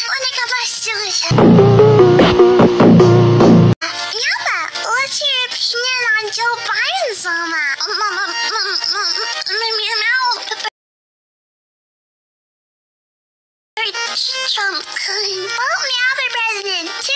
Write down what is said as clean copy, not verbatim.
我那个把休息。要不我去平年篮球8人上嘛？妈，Trump calling. Well, Meow the president.